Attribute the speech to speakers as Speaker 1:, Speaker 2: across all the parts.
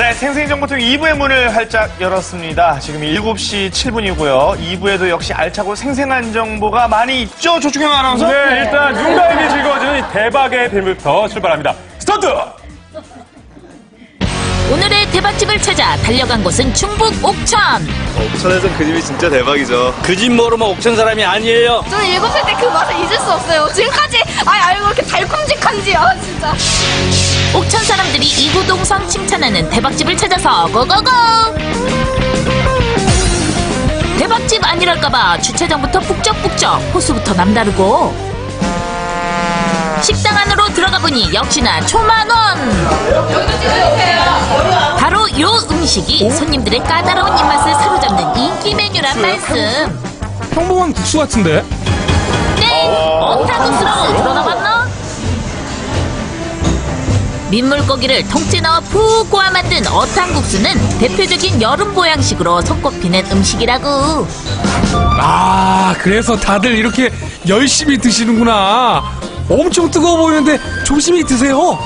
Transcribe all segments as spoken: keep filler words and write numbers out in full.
Speaker 1: 네, 생생정보통 이 부의 문을 활짝 열었습니다. 지금 일곱 시 칠 분이고요. 이 부에도 역시 알차고 생생한 정보가 많이 있죠? 조충현 아나운서?
Speaker 2: 네, 일단 누군가에게 즐거워지는 이 대박의 뱀부터 출발합니다. 스타트!
Speaker 3: 오늘의 대박집을 찾아 달려간 곳은 충북 옥천.
Speaker 4: 옥천에선 그 집이 진짜 대박이죠.
Speaker 5: 그 집 모르면 옥천 사람이 아니에요.
Speaker 6: 저는 일곱 살 때 그 맛을 잊을 수 없어요. 지금까지 아 알고 이렇게 달콤직한지 아 진짜.
Speaker 3: 옥천 사람들이 이구동성 칭찬하는 대박집을 찾아서 고고고! 대박집 아니랄까봐 주차장부터 북적북적, 호수부터 남다르고 식당 안으로 들어가 보니 역시나 초만원! 바로 요 음식이 손님들의 까다로운 입맛을 사로잡는 인기 메뉴란 말씀.
Speaker 2: 평범한 국수 같은데?
Speaker 3: 네! 어탕국수라고 들어나봤나? 민물고기를 통째 넣어 푹 고아 만든 어탕국수는 대표적인 여름 보양식으로 손꼽히는 음식이라고.
Speaker 2: 아, 그래서 다들 이렇게 열심히 드시는구나. 엄청 뜨거워 보이는데 조심히 드세요.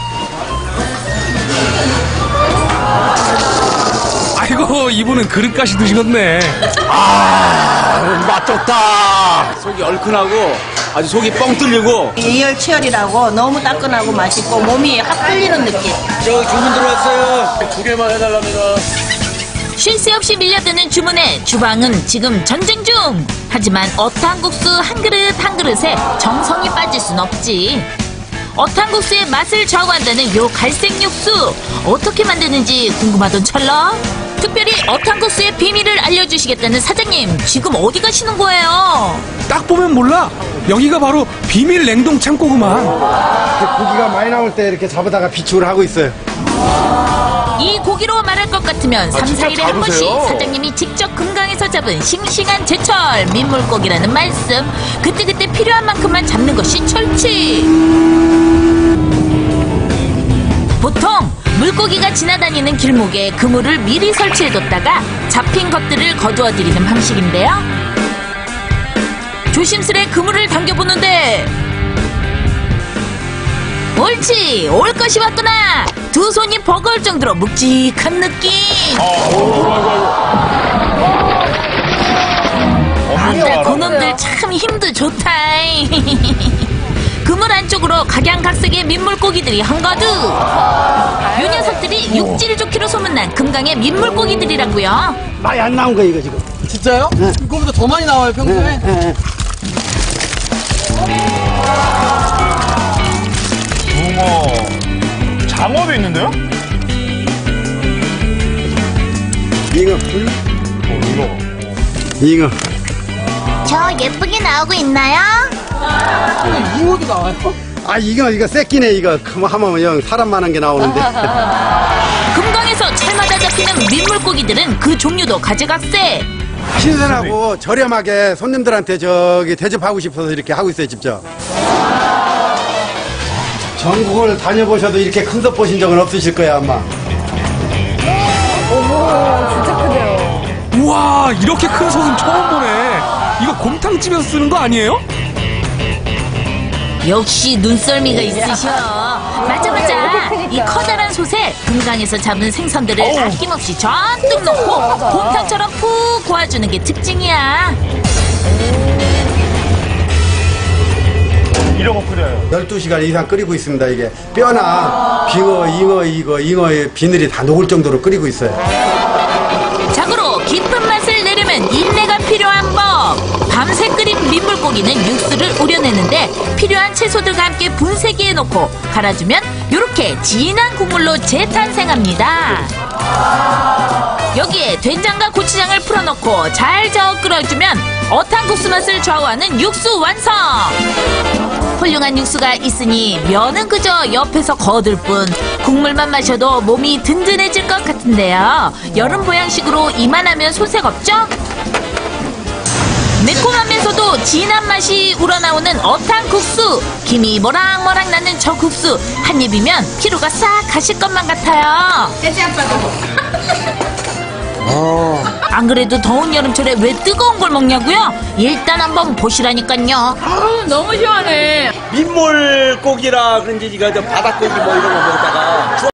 Speaker 2: 아이고, 이분은 그릇까지 드시겠네.
Speaker 5: 아, 맛 좋다. 속이 얼큰하고 아주 속이 뻥 뚫리고.
Speaker 7: 예열치열이라고 너무 따끈하고 맛있고 몸이 확 풀리는 느낌.
Speaker 5: 저기 주문 들어왔어요. 두 개만 해달랍니다.
Speaker 3: 쉴 새 없이 밀려드는 주문에 주방은 지금 전쟁 중! 하지만 어탕국수 한 그릇 한 그릇에 정성이 빠질 순 없지. 어탕국수의 맛을 좌우한다는 요 갈색 육수 어떻게 만드는지 궁금하던 찰나? 특별히 어탕국수의 비밀을 알려주시겠다는 사장님, 지금 어디 가시는 거예요?
Speaker 2: 딱 보면 몰라. 여기가 바로 비밀 냉동 창고구만.
Speaker 8: 고기가 많이 나올 때 이렇게 잡아다가 비축을 하고 있어요.
Speaker 3: 이 고기로 말할 것 같으면 삼, 사 일에 한 번씩 사장님이 직접 금강에서 잡은 싱싱한 제철 민물고기라는 말씀. 그때그때 필요한 만큼만 잡는 것이 철칙. 보통 물고기가 지나다니는 길목에 그물을 미리 설치해뒀다가 잡힌 것들을 거두어들이는 방식인데요. 조심스레 그물을 당겨보는데 옳지! 올 것이 왔구나! 두 손이 버거울 정도로 묵직한 느낌! 아따, 그놈들 참 힘도 좋다! 그물 안쪽으로 각양각색의 민물고기들이 한가득! 요 녀석들이 육질 좋기로 소문난 금강의 민물고기들이라고요.
Speaker 8: 많이 안 나온 거 이거 지금.
Speaker 5: 진짜요? 네. 이거보다 더 많이 나와요, 평소에?
Speaker 8: 네, 네.
Speaker 1: 붕어, 장어도 있는데요?
Speaker 8: 잉어.
Speaker 1: 어, 이거.
Speaker 8: 잉어.
Speaker 6: 저 예쁘게 나오고 있나요?
Speaker 5: 잉어도 나와요?
Speaker 8: 아 이거 이거 새끼네 이거. 하면 영 사람만한 게 나오는데.
Speaker 3: 금강에서 철마다 잡히는 민물고기들은 그 종류도 가지각색.
Speaker 8: 신선하고 저렴하게 손님들한테 저기 대접하고 싶어서 이렇게 하고 있어요 직접. 전국을 다녀보셔도 이렇게 큰 것 보신 적은 없으실 거야 아마.
Speaker 6: 어머 진짜 크네요.
Speaker 2: 우와, 이렇게 큰 소금 처음 보네. 이거 곰탕집에서 쓰는 거 아니에요?
Speaker 3: 역시 눈썰미가 있으셔. 맞아 맞아. 이 커다란 솥에 금강에서 잡은 생선들을 아낌없이 잔뜩 넣고 곰탕처럼 푹 고아주는 게 특징이야.
Speaker 1: 이런 거 끓여요.
Speaker 8: 열두 시간 이상 끓이고 있습니다 이게. 뼈나 빙어, 잉어, 이거, 잉어의 비늘이 다 녹을 정도로 끓이고 있어요.
Speaker 3: 자고로 깊은 맛을 내려면 인내가 필요한 법. 밤새 끓인 민물고기는 육수를 우려내는데 필요한 채소들과 함께 분쇄기에 넣고 갈아주면 이렇게 진한 국물로 재탄생합니다. 여기에 된장과 고추장을 풀어넣고 잘 저어 끓여주면 어탕국수 맛을 좌우하는 육수 완성! 훌륭한 육수가 있으니 면은 그저 옆에서 거들 뿐 국물만 마셔도 몸이 든든해질 것 같은데요. 여름 보양식으로 이만하면 소색 없죠? 매콤하면서도 진한 맛이 우러나오는 어탕국수. 김이 모락모락 나는 저 국수 한 입이면 피로가 싹 가실 것만 같아요. 안 그래도 더운 여름철에 왜 뜨거운 걸 먹냐고요? 일단 한번 보시라니까요.
Speaker 6: 아 너무 시원해.
Speaker 5: 민물고기라 그런지 이거 저 바닷고기 뭐 이런 거 먹다가